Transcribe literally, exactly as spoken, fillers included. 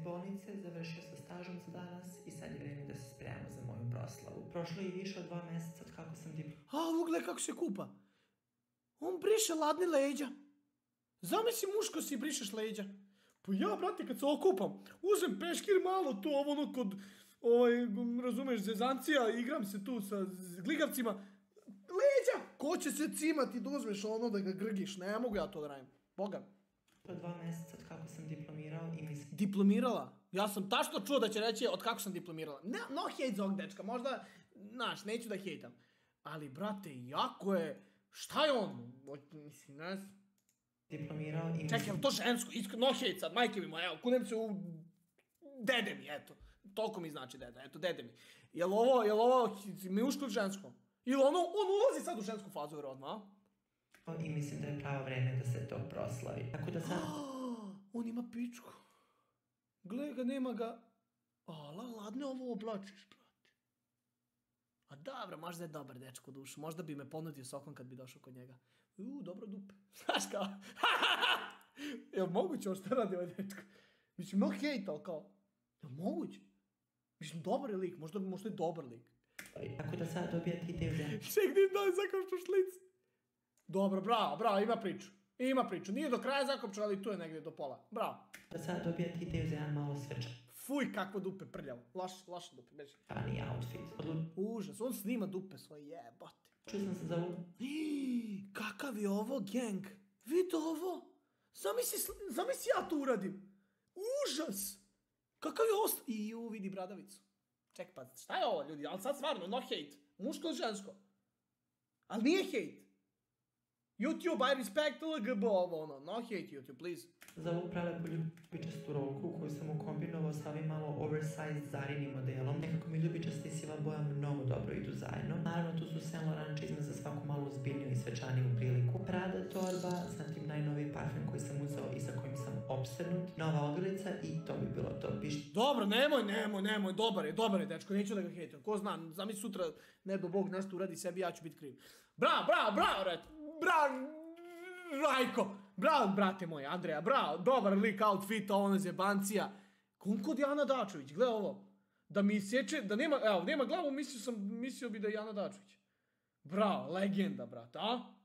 bolnice, završio sa stažom za danas i sad je vreme da se spremamo za moju proslavu. Prošlo je više od dva meseca od kako sam diplomirao. A, ugle kako se kupa. On briše ladne leđa. Zamisli muško si brišeš leđa. Pa ja, brate, kad se okupam, uzem peškir malo tu, ovo ono kod, ovaj, razumeš, zezancija, igram se tu sa gligavcima. Leđa! Ko će se cimati da uzmeš ono da ga grgiš? Ne mogu ja to da radim. Boga. To je dva meseca od kako sam diplomirao i mislim... Diplomirala? Ja sam tačno čuo da će reći od kako sam diplomirala. Ne, no hejt za ovog dečka, možda, znaš, neću da hejtam. Ali, brate, jako je... Šta je on? Mislim, ne znam. Diplomirao i... Čekaj, je to žensko? No hejt sad, majke mi moja, evo, kunem se u... Dede mi, eto. Toliko mi znači deda, eto, dede mi. Jel ovo, jel ovo muško ili žensko? Ili ono, on ulazi sad u žensku fazu, vjerojatno, a? I mislim da je pravo vreme da se to proslavi. Tako da sad... On ima pičku. Gle ga, nema ga. Ala, ladne ovo oblačiš, brate. A dobra, možda je dobar dečko u dušu. Možda bi me ponudio sokom kad bi došao kod njega. Uuu, dobro dupe. Znaš kao? Jel moguće ovo šta radi ovaj dečko? Mislim, no hejt, ali kao... Jel moguće? Mislim, dobar je lik. Možda, možda je dobar lik. Tako da sad dobijate ideju za... Ček, dim da je zakopču šlic. Dobro, bravo, bravo, ima priču. Ima priču. Nije do kraja zakopču, ali tu je negdje do pola. Bravo. Da sad dobijate ideju za jedan malo svečan. Fuj, kakvo dupe prljavo. Laš, laš dupe, beži. Funny outfit. Užas, on snima dupe svoje, jebote. Čuo sam se za ovu... Kakav je ovo gang? Vidi ovo. Zamisli, zamisli ja to uradim. Užas. Kakav je ovo... Iju, vidi bradavicu. Ček, pa šta je ovo, ljudi? Ali sad stvarno, no hate. Muško ili žensko? Ali nije hate. YouTube, I respect L G B, ovo ono. No hate YouTube, please. Za ovu prelepu ljubičastu rolku koju sam ukombinovao sa ovim malo oversized Zarinim modelom. Nekako mi ljubičasta i siva boja mnogo dobro idu zajedno. Naravno, tu su Saint Laurent čizme za svaku malo uzbiljniju i svečaniju priliku. Prada torba, zatim najnoviji parfum koji sam uzeo i za kojim sam opsednut. Nova ogrlica i to bi bilo to. Piš... Dobro, nemoj, nemoj, nemoj. Dobar je, dobar je, dečko. Neću da ga hejtujem. Ko zna, zamisli sutra, ne do Bog, nešto uradi sebi, ja ću biti kriv. Bravo, bravo, bravo, red. Bravo, Rajko, bravo, brate moj, Andreja, bravo, dobar lik outfita, ona zebancija. Kon kod Jana Dačović, gle ovo. Da mi sječe, da nema, evo, nema glavu, mislio sam, mislio bi da je Jana Dačović. Bravo, legenda, brate, a?